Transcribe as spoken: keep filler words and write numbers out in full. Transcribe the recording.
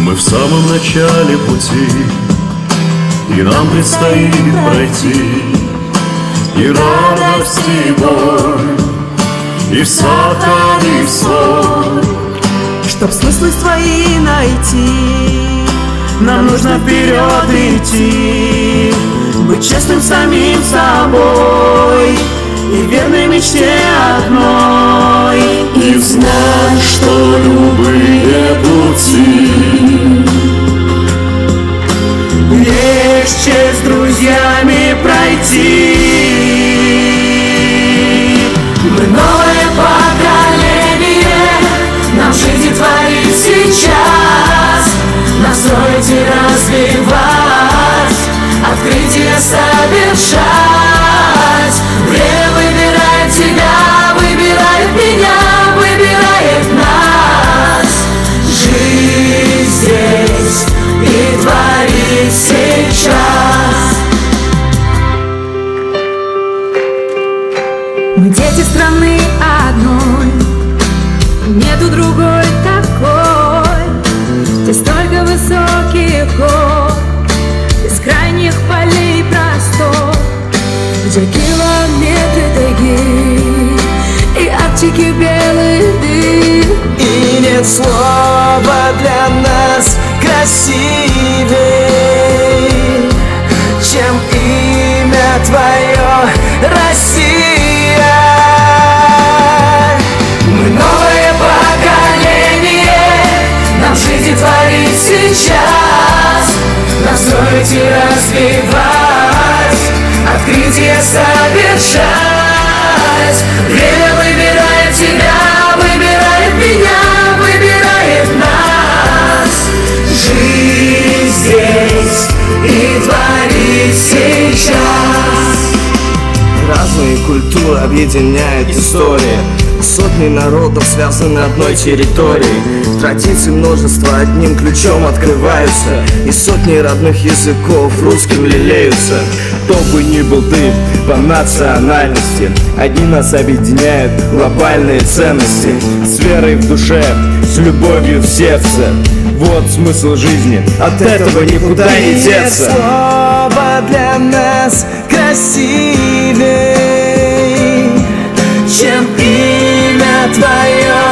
Мы в самом начале пути, и нам предстоит пройти и радость, и боль, и в сахар, и в соль. Чтоб смыслы свои найти, нам нужно вперед идти, быть честным самим собой и верной мечте одной. И знать, что любые пути есть честь с друзьями пройти. Мы новое поколение, нам жизнь творить сейчас, настроить и развивать, открытие совершать. Время выбирает тебя, выбирает меня, выбирает нас. Жизнь здесь и творить сейчас. Мы дети страны одной, нету другой такой, где столько высоких гор, бескрайних полей простор, где километры тайги и Арктики белый дым. И нет слова для нас красивей, чем имя твое, Россия. Мы новое поколение, нам жизнь творить сейчас, настроить и развивать, открытие совершать. Время выбирает тебя, выбирает меня, выбирает нас. Жизнь здесь и творить сейчас. Разные культуры объединяет история, сотни народов связаны одной территорией. Традиций множество одним ключом открываются, и сотни родных языков русским лелеются. Кто бы ни был ты по национальности, одни нас объединяют глобальные ценности. С верой в душе, с любовью в сердце, вот смысл жизни, от этого никуда не деться. Слово для нас красивей, чем имя твое,